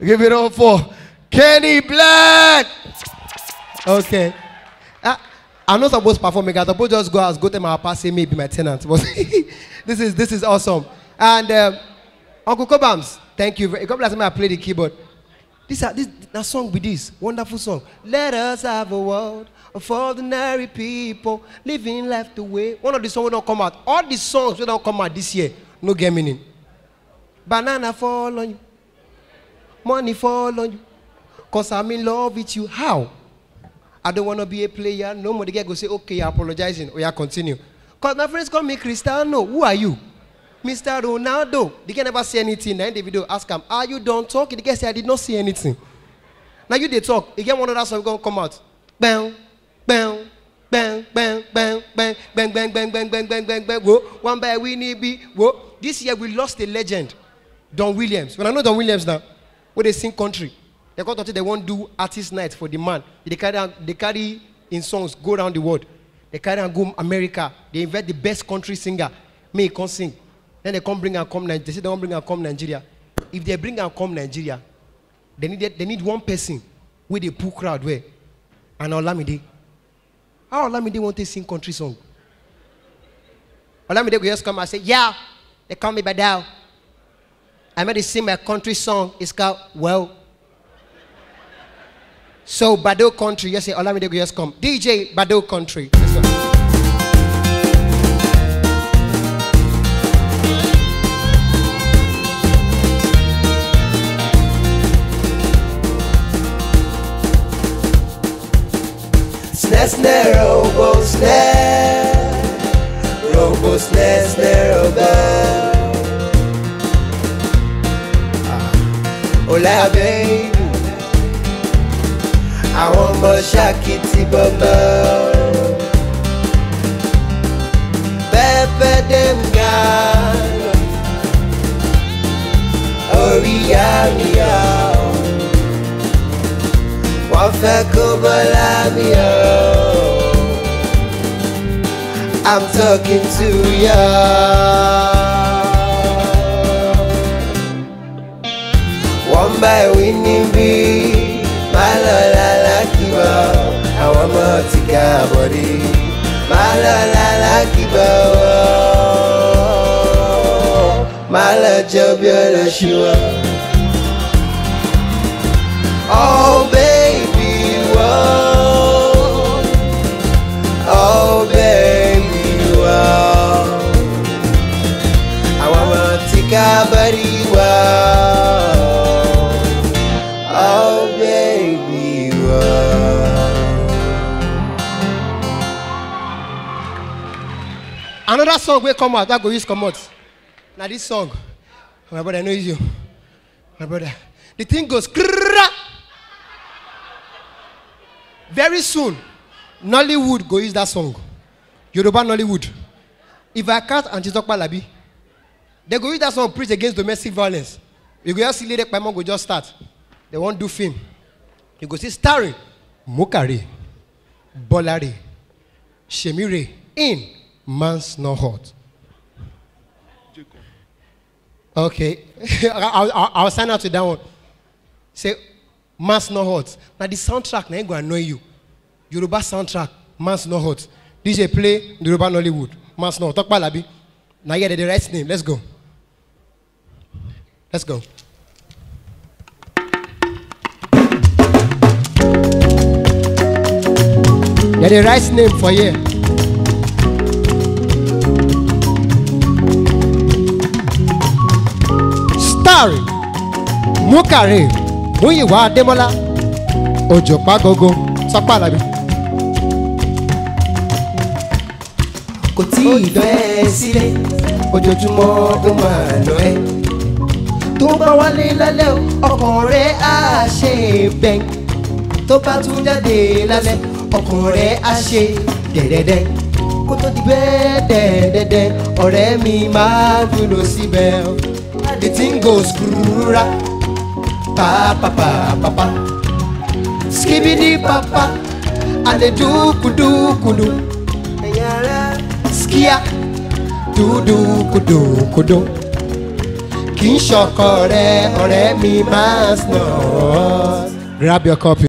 Give it up for Kenny Black. Okay. I'm not supposed to perform. I'm supposed to just go to my past, say me be my tenant. But this is awesome. And Uncle Cobams, thank you. God bless me. I play the keyboard. This song with this wonderful song. Let us have a world of ordinary people living life the way. One of the songs don't come out. All the songs will don't come out this year. No game meaning. Banana fall on you. Money fall on you. Cause I'm in love with you. How? I don't want to be a player. No more the guy go say, okay, you're apologizing. Or you continue. Cause my friends call me Cristiano. Who are you? Mr. Ronaldo. The guy never say anything. Then the video ask him, are you done talking? The guy say, I did not see anything. Now you they talk. Again, one of that song gonna come out. Bang, bang, bang, bang, bang, bang, bang, bang, bang, bang, bang, bang, bang, bang. Whoa, one by Winnie B. Whoa. This year we lost a legend, Don Williams. When I know Don Williams now, where they sing country, they got to they won't do artist night for the man. They carry in songs go around the world. They carry and go America. They invite the best country singer. Me can't sing. Then they come bring and come Nigeria. They say they don't bring and come Nigeria. If they bring and come Nigeria, they need one person where they pull crowd where. And Olamide. How Olamide want to sing country song? Olamide will just come and say, yeah, they call me Badao. I made to sing my country song. It's called Well. So Bado Country, yes, Olamide will just come. DJ Bado Country. Snare, robo snare, snare, robo. Hola, baby. I want more shakiti bamba. Pepe dem galo. Oriamia. I'm talking to ya. One by Winnie B. My la kiba. I want more tika body. My la kiba. My la job la shua. Oh baby, whoa. Oh baby, whoa. I want to take a body, whoa. Oh baby, whoa. Another song will come out. That go use come out. Now this song, my brother, I know it's you. My brother. The thing goes. Very soon, Nollywood go use that song. Yoruba Nollywood. If I can't Antitokpa Labi, they go use that song preach against domestic violence. You go just see Lady Paimon go just start. They won't do film. You go see starring Mokare, Bolare, Shemire in Man's Not Hot. Okay, I'll sign out to that one. Say. Man's Not Hot. Now the soundtrack now ain't gonna annoy you. Yoruba soundtrack, Man's Not Hot. DJ play the Yoruba Nollywood. Man's Not Hot. Talk about Labi. Now yeah, the right name. Let's go. Let's go. Yeah, the right name for here. Starring Mokare. Muyiwa Ademola Ojopa Gogo Sapa Labi. Kò tí ì fẹ́ sílé ojoojúmọ́ ó máa lọ ẹ́. Tó bá wálé lálẹ́ ọkàn rẹ̀ á ṣe bẹ́ẹ̀. Tó bá tún jáde lálẹ́ ọkàn rẹ̀ á ṣe dẹ̀dẹ̀dẹ̀. Kó tó di bẹ́ẹ̀ dẹ̀dẹ̀dẹ̀ ọ̀rẹ́ mi máa dúró síbẹ̀. The thing goes kúrúrá. Pa pa pa pa pa, skibidi papa, and the do kudu, skia, do kudu, kì í ṣọkọ rẹ ọ̀rẹ́ mi máa snort. Grab your copy.